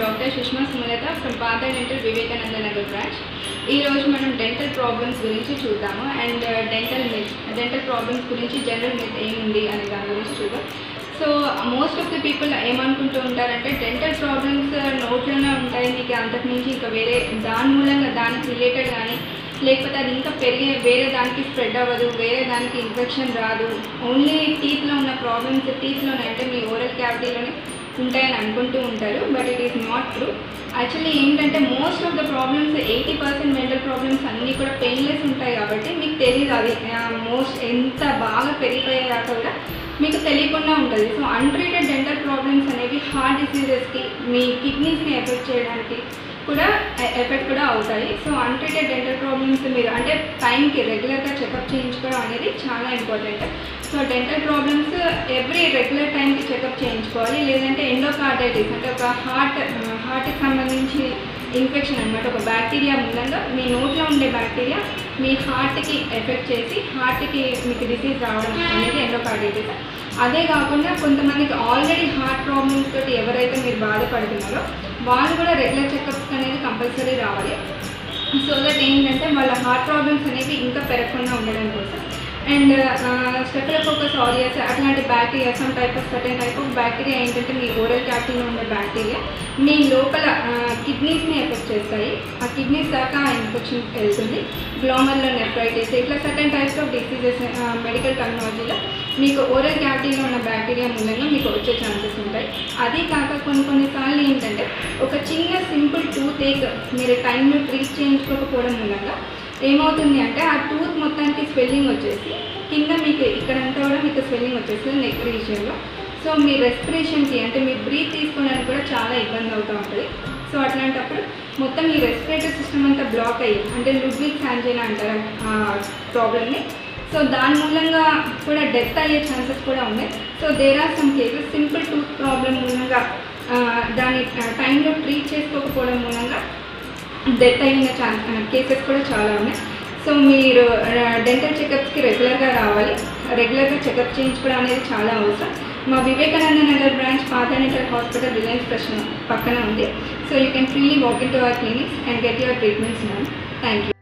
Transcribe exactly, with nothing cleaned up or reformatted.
Doctor Sushma Sumalata from Partha Dental Vivekananda Nagar branch. ఈ రోజు మనం డెంటల్ ప్రాబ్లమ్స్ గురించి చూద్దాము and dental myth dental problems గురించి జనరల్ మిత్ ఏముంది అనే దాని గురించి చూద్దాం. So most of the people ఏమనుకుంటూ ఉంటారంటే డెంటల్ ప్రాబ్లమ్స్ నోట్లోనే ఉంటాయి, మీకు అంతకు మించి ఇంకా వేరే దాని మూలంగా దానికి రిలేటెడ్ కానీ లేకపోతే అది ఇంకా పెరిగే వేరే దానికి స్ప్రెడ్ అవ్వదు, వేరే దానికి ఇన్ఫెక్షన్ రాదు, ఓన్లీ టీత్లో ఉన్న ప్రాబ్లమ్స్ టీత్లోనే అంటే మీ ఓరల్ క్యావిటీలోనే ఉంటాయని అనుకుంటూ ఉంటారు. But it is not true. Actually ఏంటంటే most of the problems eighty percent dental problems అన్నీ కూడా పెయిన్లెస్ ఉంటాయి కాబట్టి మీకు తెలియదు అది మోస్ట్ ఎంత బాగా పెరిగిపోయాక కూడా మీకు తెలియకుండా ఉంటుంది. సో అన్ట్రీటెడ్ డెంటల్ ప్రాబ్లమ్స్ అనేవి హార్ట్ డిసీజెస్కి మీ కిడ్నీస్ని ఎఫెక్ట్ చేయడానికి కూడా ఎఫెక్ట్ కూడా అవుతాయి. సో అన్ట్రీటెడ్ డెంటల్ ప్రాబ్లమ్స్ మీరు అంటే టైంకి రెగ్యులర్గా చెకప్ చేయించుకోవడం అనేది చాలా important. So dental problems every regular టైంకి చెకప్ చేయించుకోవాలి. లేదంటే ఎండోకార్డైటిస్ అంటే ఒక హార్ట్ హార్ట్కి సంబంధించి ఇన్ఫెక్షన్ అనమాట, ఒక బ్యాక్టీరియా మూలంగా మీ నోట్లో ఉండే బ్యాక్టీరియా మీ హార్ట్కి ఎఫెక్ట్ చేసి హార్ట్కి మీకు డిసీజ్ రావడం అనేది ఎండోకార్డైటిస్. అదే కాకుండా కొంతమందికి ఆల్రెడీ హార్ట్ ప్రాబ్లమ్స్ తోటి ఎవరైతే మీరు బాధపడుతున్నారో వాళ్ళు కూడా రెగ్యులర్ చెకప్స్ అనేది కంపల్సరీ రావాలి. సో దట్ ఏంటంటే వాళ్ళ హార్ట్ ప్రాబ్లమ్స్ అనేవి ఇంకా పెరగకుండా ఉండడం కోసం. అండ్ స్టెఫిలోకోకస్ ఆరియస్ అట్లాంటి bacteria some type of certain type of bacteria ఏంటంటే మీ ఓరల్ క్యావిటీలో ఉండే బ్యాక్టీరియా మీ లోపల కిడ్నీస్ని ఎఫెక్ట్ చేస్తాయి. ఆ కిడ్నీస్ దాకా ఇన్ఫెక్షన్ వెళ్తుంది. గ్లోమర్లో నెఫ్రైటిస్ ఇట్లా certain types of diseases medical టెక్నాలజీలో మీకు ఓరల్ క్యావిటీలో ఉన్న బ్యాక్టీరియా మూలంగా మీకు వచ్చే ఛాన్సెస్ ఉంటాయి. అది కాక కొన్ని కొన్నిసార్లు ఏంటంటే ఒక చిన్న సింపుల్ టూత్ ఏక్ మీరు టైంలో ట్రీట్ చేయించుకోకపోవడం మూలంగా ఏమవుతుంది అంటే ఆ టూత్ మొత్తానికి స్వెల్లింగ్ వచ్చేసి కింద మీకు ఇక్కడంతా కూడా మీకు స్వెల్లింగ్ వచ్చేస్తుంది నెక్ రీజియన్లో. సో మీ రెస్పిరేషన్కి అంటే మీ బ్రీత్ తీసుకోవడానికి కూడా చాలా ఇబ్బంది అవుతూ ఉంటుంది. సో అట్లాంటప్పుడు మొత్తం ఈ రెస్పిరేటరీ సిస్టమ్ అంతా బ్లాక్ అయ్యి అంటే లుడ్విగ్స్ యాంజైనా అంటారు ఆ ప్రాబ్లమ్ని. సో దాని మూలంగా కూడా డెత్ అయ్యే ఛాన్సెస్ కూడా ఉన్నాయి. So there are some cases simple tooth problem మూలంగా దాని టైంలో ట్రీట్ చేసుకోకపోవడం మూలంగా డెత్ అయిన ఛాన్స్ కేసెస్ కూడా చాలా ఉన్నాయి. సో మీరు డెంటల్ చెకప్స్కి రెగ్యులర్గా రావాలి. రెగ్యులర్గా చెకప్ చేయించుకోవడం అనేది చాలా అవసరం. మా Vivekananda Nagar branch Partha dental hospital Reliance ప్రశ్న పక్కన ఉంది. So you can freely walk in to our clinics and get your treatments now. Thank you.